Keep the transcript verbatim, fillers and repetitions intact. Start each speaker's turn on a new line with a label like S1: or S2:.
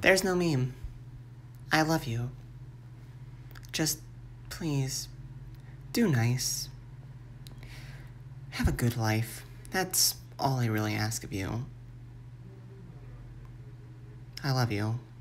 S1: There's no meme. I love you. Just, please, do nice. Have a good life. That's all I really ask of you. I love you.